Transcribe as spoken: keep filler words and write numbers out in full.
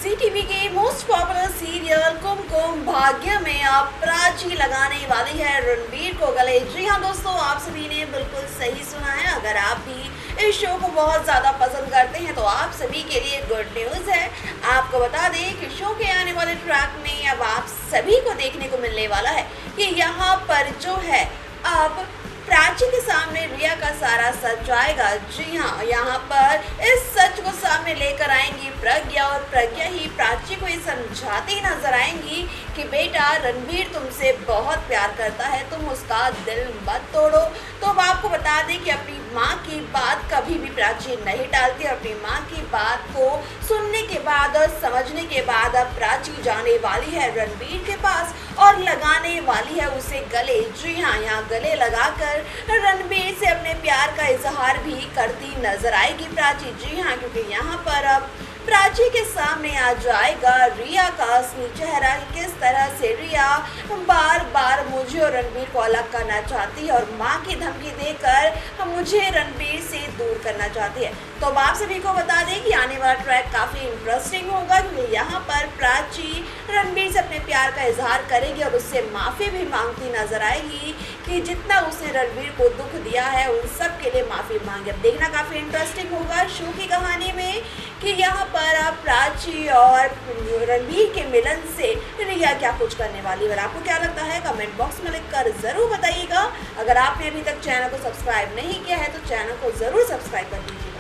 जी TV के most popular serial Kumkum Bhagya में अब प्राची लगाने वाली है रणबीर को गले। जी हाँ दोस्तों, आप सभी ने बिल्कुल सही सुना है। अगर आप भी इस शो को बहुत ज़्यादा पसंद करते हैं तो आप सभी के लिए गुड न्यूज़ है। आपको बता दें कि शो के आने वाले ट्रैक में अब आप सभी को देखने को मिलने वाला है कि यहाँ पर जो है अब प्राची के सामने रिया का सारा सच आएगा। जी हाँ, यहाँ पर इस सच को सामने लेकर आएंगी प्रज्ञा और प्रज्ञा ही प्राची को ये समझाती नजर आएंगी कि बेटा रणबीर तुमसे बहुत प्यार करता है, तुम उसका दिल मत तोड़ो। तो अब आपको बता दें कि अपनी माँ की बात कभी भी प्राची नहीं टालती। अपनी माँ की बात को सुनने के बाद और समझने के बाद अब प्राची जाने वाली है रणबीर के पास और लगाने वाली है उसे गले। जी हाँ, यहाँ गले लगाकर रणबीर से अपने प्यार का इजहार भी करती नजर आएगी प्राची। जी हाँ, क्योंकि यहाँ पर अब प्राची के सामने आ जाएगा रिया का असली चेहरा। किस तरह से रिया बार बार मुझे और रणबीर को अलग करना चाहती है और माँ की धमकी देकर मुझे रणबीर से दूर करना चाहती है। तो अब आप सभी को बता दें कि आने वाला ट्रैक काफ़ी इंटरेस्टिंग होगा, क्योंकि यहाँ पर प्राची रणबीर से अपने प्यार का इजहार करेगी और उससे माफ़ी भी मांगती नजर आएगी कि जितना उसने रणबीर को दुख दिया है उन सब के लिए माफ़ी मांगे। अब देखना काफ़ी इंटरेस्टिंग होगा शो की कहानी में कि यहाँ पर आप प्राची और रणबीर के मिलन से रिया क्या कुछ करने वाली है। और आपको क्या लगता है कमेंट बॉक्स में लिखकर ज़रूर बताइएगा। अगर आपने अभी तक चैनल को सब्सक्राइब नहीं किया है तो चैनल को ज़रूर सब्सक्राइब कर दीजिए।